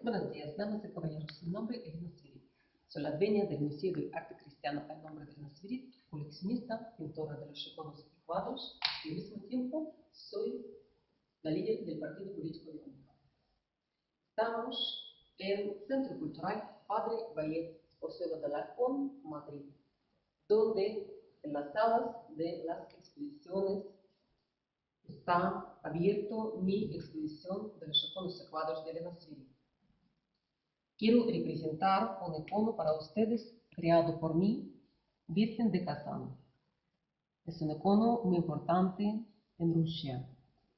Buenos días, damas y caballeros. Mi nombre es Elena Siri. Soy la dueña del Museo de Arte Cristiano El Nombre de Elena Siri, coleccionista, pintora de los iconos y cuadros, y al mismo tiempo soy la líder del partido político de Única. Estamos en el Centro Cultural Padre Bayet Pozuelo de Alarcón, Madrid, donde en las salas de las exposiciones está abierto mi exposición de los iconos y cuadros de Elena Siri. Quiero representar un icono para ustedes creado por mí, Virgen de Kazán. Es un icono muy importante en Rusia.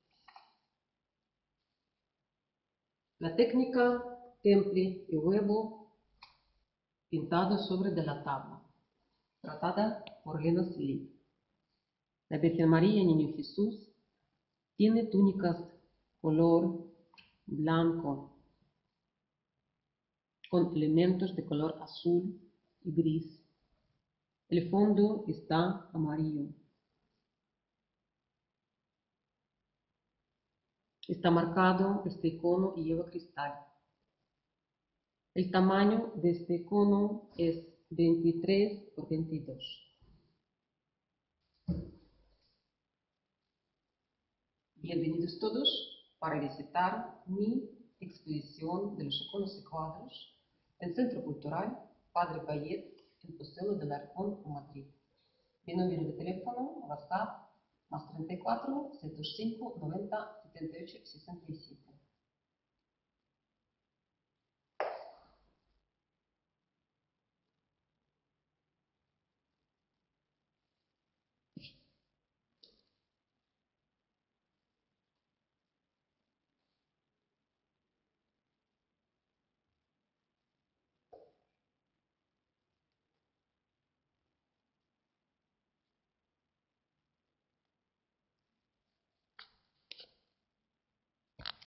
La técnica temple y huevo pintado sobre de la tabla, tratada por Elena Siri. La Virgen María y Niño Jesús tiene túnicas color blanco con elementos de color azul y gris. El fondo está amarillo. Está marcado este icono y lleva cristal. El tamaño de este icono es 23 por 22. Bienvenidos todos para visitar mi exposición de los iconos y cuadros en el Centro Cultural Padre Bayet en Pozuelo de Alarcón, Madrid. Mi número de teléfono, WhatsApp, +34 705 90 78 67.